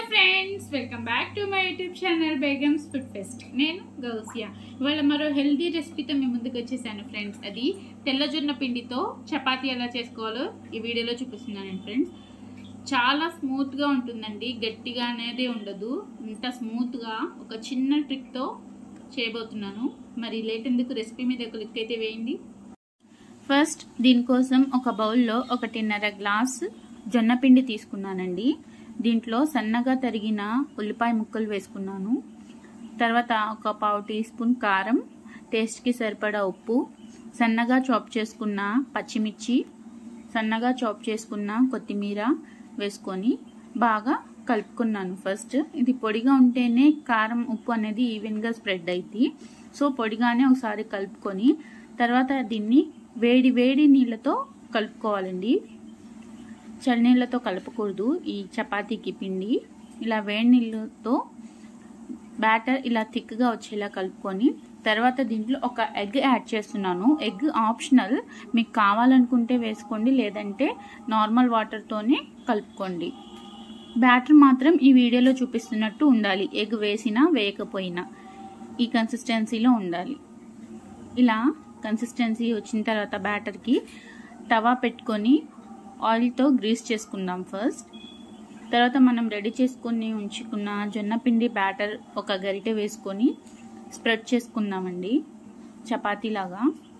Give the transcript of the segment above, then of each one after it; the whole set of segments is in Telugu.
Friends, welcome back to my YouTube channel Begum's food fest. నేను గౌసియా. ఇవాళ మరో హెల్దీ రెసిపీతో మీ ముందుకు వచ్చేసాను ఫ్రెండ్స్. అది తెల్లజొన్న పిండితో చపాతీ ఎలా చేసుకోవాలో ఈ వీడియోలో చూపిస్తున్నాను ఫ్రెండ్స్. చాలా స్మూత్గా ఉంటుందండి, గట్టిగా అనేది ఉండదు. ఇంత స్మూత్గా ఒక చిన్న ట్రిక్తో చేయబోతున్నాను. మరి లేట్ ఎందుకు, రెసిపీ మీద ఒక క్లిక్ అయితే వేయండి. ఫస్ట్ దీనికోసం ఒక బౌల్లో 1.5 గ్లాస్ జొన్న పిండి తీసుకున్నానండి. దీంట్లో సన్నగా తరిగిన ఉల్లిపాయ ముక్కలు వేసుకున్నాను. తర్వాత ఒక 1/2 టీ స్పూన్ కారం, టేస్ట్కి సరిపడా ఉప్పు, సన్నగా చాప్ చేసుకున్న పచ్చిమిర్చి, సన్నగా చాప్ చేసుకున్న కొత్తిమీర వేసుకొని బాగా కలుపుకున్నాను. ఫస్ట్ ఇది పొడిగా ఉంటేనే కారం ఉప్పు అనేది ఈవెన్గా స్ప్రెడ్ అయింది. సో పొడిగానే ఒకసారి కలుపుకొని తర్వాత దీన్ని వేడి వేడి నీళ్ళతో కలుపుకోవాలండి. చల్లనీళ్ళతో కలపకూడదు. ఈ చపాతీకి పిండి ఇలా వేడి నీళ్ళతో బ్యాటర్ ఇలా థిక్గా వచ్చేలా కలుపుకొని తర్వాత దీంట్లో ఒక ఎగ్ యాడ్ చేస్తున్నాను. ఎగ్ ఆప్షనల్, మీకు కావాలనుకుంటే వేసుకోండి, లేదంటే నార్మల్ వాటర్తోనే కలుపుకోండి. బ్యాటర్ మాత్రం ఈ వీడియోలో చూపిస్తున్నట్టు ఉండాలి. ఎగ్ వేసినా వేయకపోయినా ఈ కన్సిస్టెన్సీలో ఉండాలి. ఇలా కన్సిస్టెన్సీ వచ్చిన తర్వాత బ్యాటర్కి తవా పెట్టుకొని ఆయిల్తో గ్రీస్ చేసుకుందాం ఫస్ట్. తర్వాత మనం రెడీ చేసుకొని ఉంచుకున్న జొన్నపిండి బ్యాటర్ ఒక గరిటె వేసుకొని స్ప్రెడ్ చేసుకుందామండి చపాతీలాగా.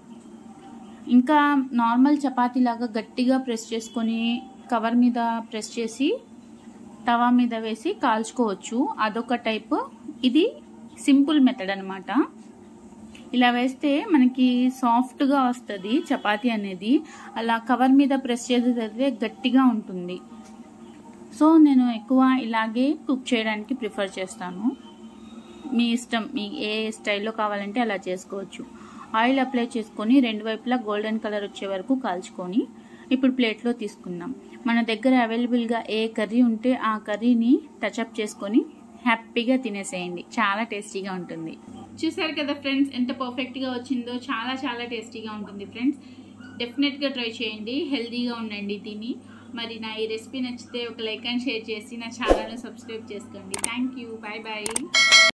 ఇంకా నార్మల్ చపాతీలాగా గట్టిగా ప్రెస్ చేసుకొని కవర్ మీద ప్రెస్ చేసి తవా మీద వేసి కాల్చుకోవచ్చు, అదొక టైప్. ఇది సింపుల్ మెథడ్ అనమాట. ఇలా వేస్తే మనకి సాఫ్ట్గా వస్తుంది చపాతీ అనేది. అలా కవర్ మీద ప్రెస్ చేసేది గట్టిగా ఉంటుంది. సో నేను ఎక్కువ ఇలాగే కుక్ చేయడానికి ప్రిఫర్ చేస్తాను. మీ ఇష్టం, మీ ఏ స్టైల్లో కావాలంటే అలా చేసుకోవచ్చు. ఆయిల్ అప్లై చేసుకొని రెండు వైపులా గోల్డెన్ కలర్ వచ్చే వరకు కాల్చుకొని ఇప్పుడు ప్లేట్లో తీసుకుందాం. మన దగ్గర అవైలబుల్గా ఏ కర్రీ ఉంటే ఆ కర్రీని టచ్అప్ చేసుకొని హ్యాపీగా తినేసేయండి. చాలా టేస్టీగా ఉంటుంది. చూసారు కదా ఫ్రెండ్స్, ఎంత పర్ఫెక్ట్గా వచ్చిందో. చాలా చాలా టేస్టీగా ఉంటుంది ఫ్రెండ్స్. డెఫినెట్గా ట్రై చేయండి, హెల్తీగా ఉండండి తిని. మరి నా ఈ రెసిపీ నచ్చితే ఒక లైక్ అండ్ షేర్ చేసి నా ఛానల్ని సబ్స్క్రైబ్ చేసుకోండి. Thank you, bye bye.